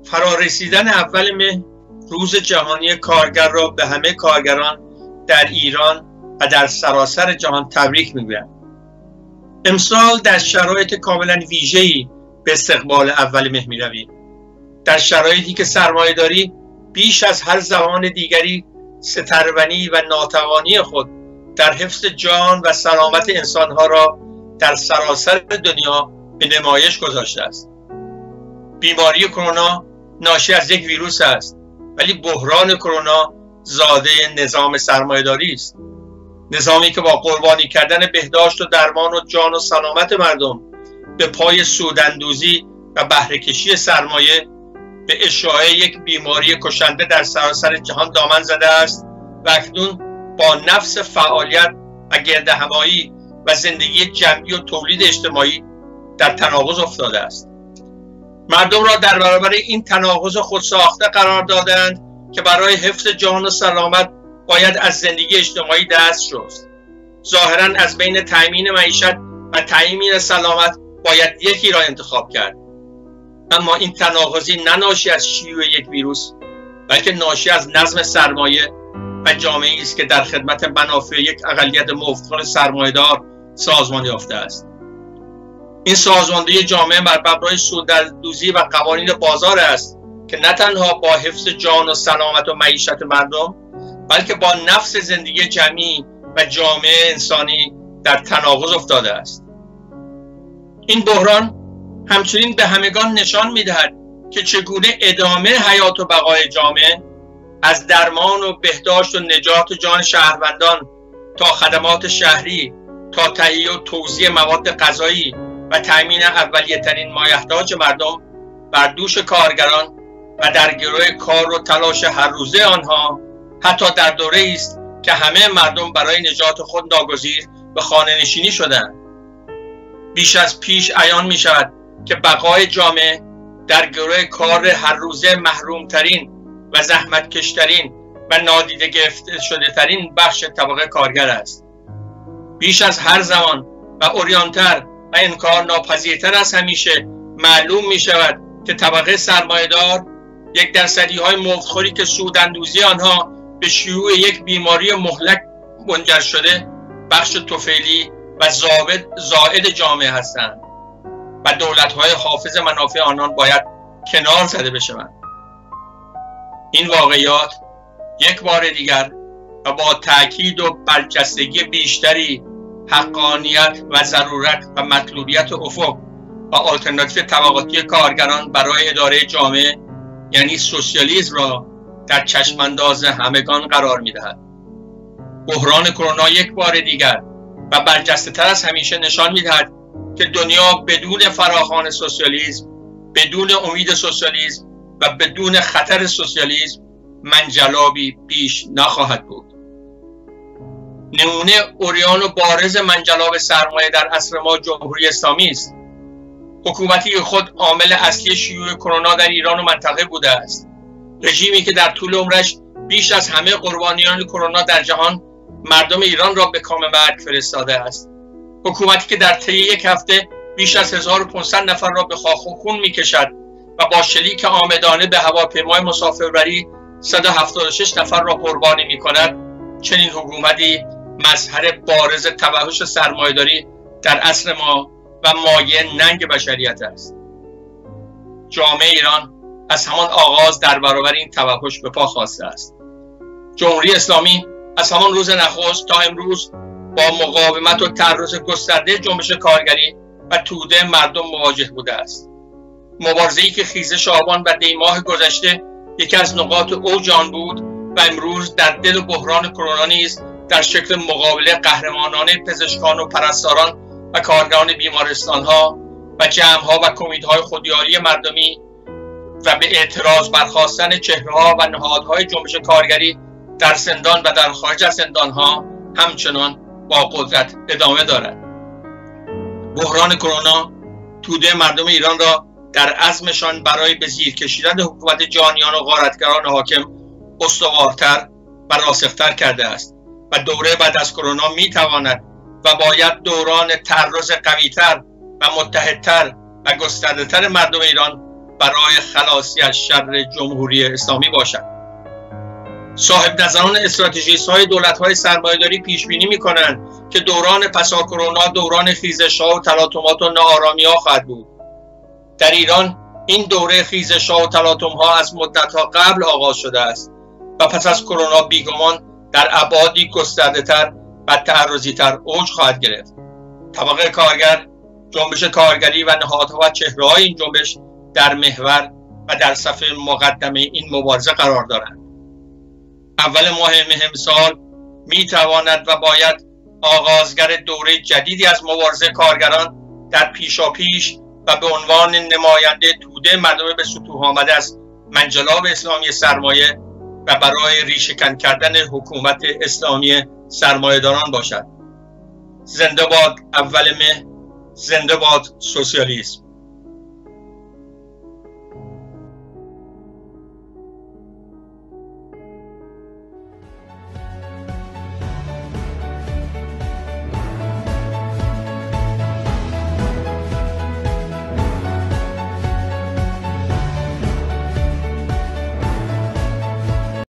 فرارسیدن اول مهر روز جهانی کارگر را به همه کارگران در ایران و در سراسر جهان تبریک میگویم. امسال در شرایط کاملا ویژه‌ای به استقبال اول مهر می‌رویم. در شرایطی که سرمایه‌داری بیش از هر زمان دیگری سترونی و ناتوانی خود در حفظ جان و سلامت انسانها را در سراسر دنیا به نمایش گذاشته است. بیماری کرونا ناشی از یک ویروس است، ولی بحران کرونا زاده نظام سرمایه‌داری است. نظامی که با قربانی کردن بهداشت و درمان و جان و سلامت مردم به پای سوداندوزی و بهره‌کشی سرمایه به اشاعه یک بیماری کشنده در سراسر جهان دامن زده است و اکنون با نفس فعالیت و گردهمایی و زندگی جمعی و تولید اجتماعی در تناقض افتاده است. مردم را در برابر این تناقض خودساخته قرار دادند که برای حفظ جان و سلامت باید از زندگی اجتماعی دست شست. ظاهراً از بین تأمین معیشت و تأمین سلامت باید یکی را انتخاب کرد. اما این تناقضی نه ناشی از شیوع یک ویروس، بلکه ناشی از نظم سرمایه و جامعه‌ای است که در خدمت منافع یک اقلیت مفتخر سرمایه‌دار سازمان یافته است. این سازماندهی جامعه بر مبنای سوداندوزی و قوانین بازار است که نه تنها با حفظ جان و سلامت و معیشت مردم، بلکه با نفس زندگی جمعی و جامعه انسانی در تناقض افتاده است. این بحران همچنین به همگان نشان می‌دهد که چگونه ادامه حیات و بقای جامعه از درمان و بهداشت و نجات جان شهروندان تا خدمات شهری تا تهیه و توزیع مواد غذایی و تأمین اولیه‌ترین مایحتاج مردم بر دوش کارگران و در گروه کار و تلاش هر روزه آنها، حتی در دوره‌ای است که همه مردم برای نجات خود ناگزیر به خانه نشینی شدند. بیش از پیش عیان می شود که بقای جامعه در گروه کار هر روزه محرومترین و زحمتکشترین و نادیده گرفته شده ترین بخش طبقه کارگر است. بیش از هر زمان و عریان‌تر و انکار ناپذیرتر از همیشه معلوم می شود که طبقه سرمایه‌دار، یک درصدی های مفتخری که سوداندوزی آنها به شیوع یک بیماری مهلک منجر شده، بخش طفیلی و زائد جامعه هستند و دولت‌های حافظ منافع آنان باید کنار زده بشوند. این واقعیات یک بار دیگر و با تأکید و برجستگی بیشتری حقانیت و ضرورت و مطلوبیت افق و آلترناتیو طبقاتی کارگران برای اداره جامعه، یعنی سوسیالیسم، را در چشمانداز همگان قرار می‌دهد. بحران کرونا یک بار دیگر و برجسته‌تر از همیشه نشان می‌دهد که دنیا بدون فراخوان سوسیالیسم، بدون امید سوسیالیسم و بدون خطر سوسیالیسم منجلابی بیش نخواهد بود. نمونه عریان و بارز منجلاب سرمایه در عصر ما جمهوری اسلامی است. حکومتی که خود عامل اصلی شیوع کرونا در ایران و منطقه بوده است. رژیمی که در طول عمرش بیش از همه قربانیان کرونا در جهان مردم ایران را به کام مرگ فرستاده است. حکومتی که در طی یک هفته بیش از 1500 نفر را به خاک و خون می‌کشد و با شلیک عامدانه به هواپیمای مسافربری 176 نفر را قربانی می‌کند. چنین حکومتی مظهر بارز توحش سرمایه‌داری در عصر ما و مایه ننگ بشریت است. جامعه ایران از همان آغاز در برابر این توحش به پا خاسته است. جمهوری اسلامی از همان روز نخست تا امروز با مقاومت و تعرض گسترده جنبش کارگری و توده مردم مواجه بوده است. مبارزه‌ای که خیزش آبان و دی‌ماه گذشته یکی از نقاط اوج آن بود و امروز در دل بحران کرونا نیز در شکل مقابله قهرمانانه پزشکان و پرستاران و کارگران بیمارستان‌ها و جمع‌ها و کمیته‌های خودیاری مردمی و به اعتراض برخاستن چهره‌ها و نهادهای جنبش کارگری در زندان و در خارج از زندان‌ها همچنان با قدرت ادامه دارد. بحران کرونا توده مردم ایران را در عزمشان برای به زیر کشیدن حکومت جانیان و غارتگران حاکم استوارتر و راسختر کرده است و دوره بعد از کرونا می‌تواند و باید دوران تعرض قوی‌تر و متحدتر و گسترده‌تر مردم ایران برای خلاصی از شر جمهوری اسلامی باشد. صاحب نظران استراتژیست های دولت های سرمایه‌داری پیش بینی می‌کنند که دوران پسا کرونا دوران خیزش‌ها و تلاطمات و ناآرامی‌ها خواهد بود. در ایران این دوره خیزش‌ها و تلاطم‌ها از مدت‌ها قبل آغاز شده است و پس از کرونا بیگمان در ابعادی گسترده‌تر و تعرضی‌تر اوج خواهد گرفت. طبقه کارگر، جنبش کارگری و نهادها و چهره‌های این جنبش در محور و در صف مقدمه این مبارزه قرار دارند. اول ماه مهم سال می‌تواند و باید آغازگر دوره جدیدی از مبارزه کارگران در پیشاپیش و به عنوان نماینده توده مردم به سطوح آمده از منجلاب اسلامی سرمایه و برای ریشه‌کن کردن حکومت اسلامی سرمایه‌داران باشد. زنده باد اول مه، زنده باد سوسیالیسم.